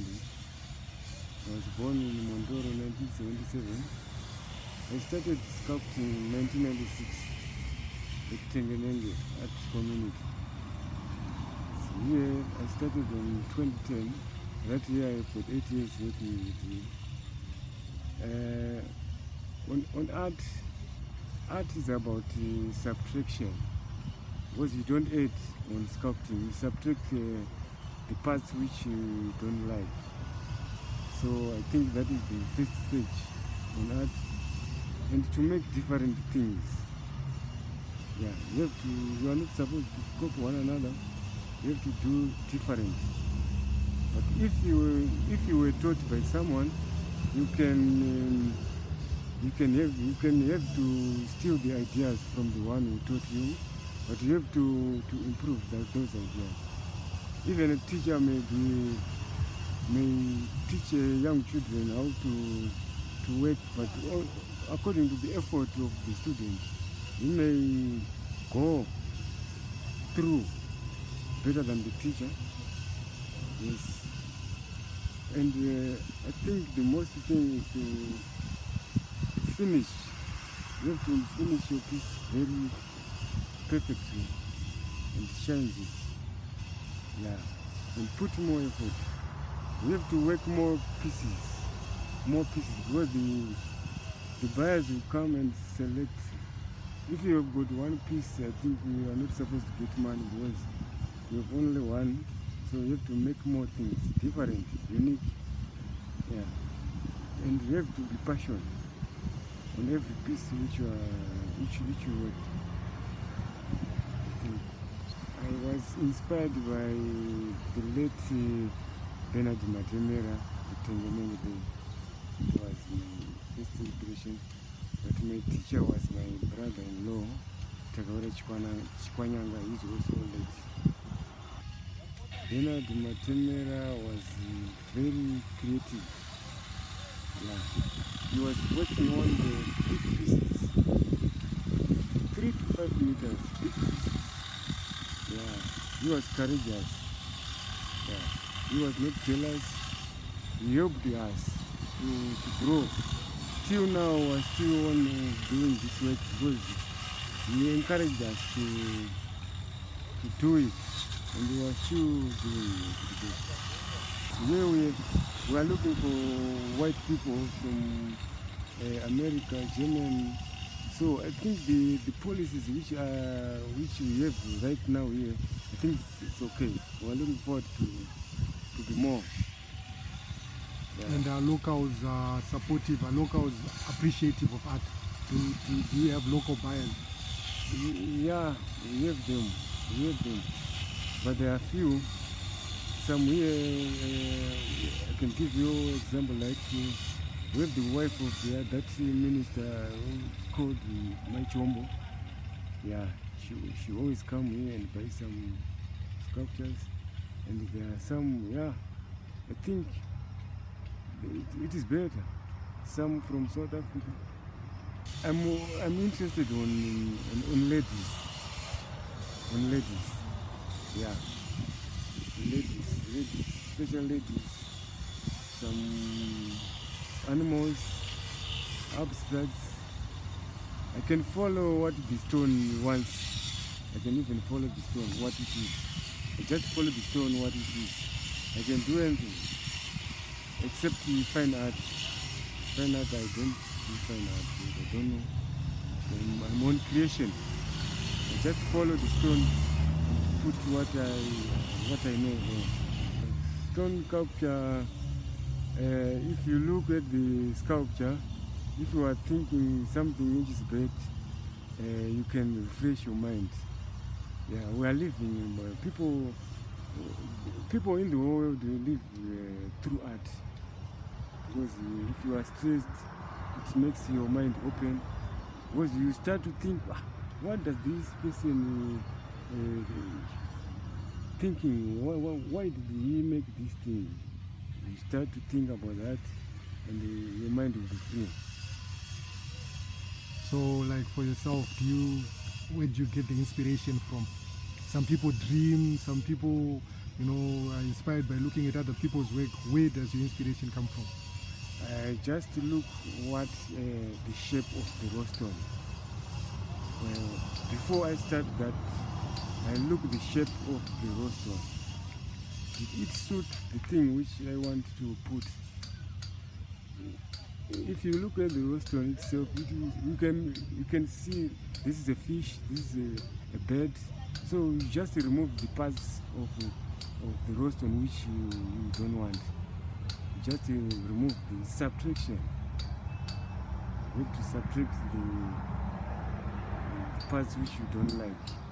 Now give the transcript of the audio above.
student. I was born in Mondoro in 1977. I started sculpting in 1996 at Tengenenge Art Community. So here I started in 2010. That year I put 8 years working with you. On art is about subtraction. Because you don't add on sculpting, you subtract the parts which you don't like. So I think that is the first stage in art. And to make different things. Yeah, you are not supposed to copy one another. You have to do different. But if you were taught by someone, you can have to steal the ideas from the one who taught you, but you have to improve those ideas. Even a teacher may teach young children how to work, but according to the effort of the student, he may go through better than the teacher. Yes. And I think the most thing is to finish. You have to finish your piece very perfectly and change it. Yeah. And put more effort. You have to work more pieces because the buyers will come and select. If you have got one piece, I think you are not supposed to get money because you have only one. So you have to make more things, different, unique, yeah. And you have to be passionate on every piece which you work. I was inspired by the late Bernard Matemera at Tengenenge. It was my first impression, but my teacher was my brother-in-law, Tagawara Chikwanyanga. He's also late. Bernard Matemera was very creative. Yeah. He was working on the big pieces, 3 to 5 meters, big pieces. Yeah. He was courageous. Yeah. He was not jealous. He helped us to grow. Till now, we're still on doing this work because he encouraged us to do it. And we are still doing it. Here we are looking for white people from America, Germany. So I think the policies which we have right now here, I think it's okay. We are looking forward to do more. Yeah. And our locals are supportive, our locals appreciative of art. Do you have local buyers? Yeah, we have them. But there are few. Some here, I can give you an example like we have the wife of that minister who's called Maichombo. Yeah, she always come here and buy some sculptures. And there are some, yeah, I think it is better. Some from South Africa. I'm interested on ladies. On ladies. Yeah, ladies, special ladies, some animals, abstracts. I can follow what the stone wants. I can even follow the stone, what it is. I just follow the stone, what it is. I can do anything, except fine art. Fine art, I don't do fine art. I don't know. I'm on creation. I just follow the stone. Put what I know. Stone sculpture, if you look at the sculpture, if you are thinking something which is bad, you can refresh your mind. Yeah, we are living, people in the world live through art. Because if you are stressed, it makes your mind open. Because you start to think, what does this person thinking, why did he make this thing? You start to think about that and your mind will be free. So like for yourself, where do you get the inspiration from? Some people dream, some people inspired by looking at other people's work? Where does your inspiration come from? Just look what the shape of the rostrum. Before I start that, I look the shape of the rostrum. Did it suit the thing which I want to put? If you look at the rostrum itself, you can see this is a fish, this is a bird. So you just remove the parts of the rostrum which you don't want. You just remove the subtraction. You have to subtract the parts which you don't like.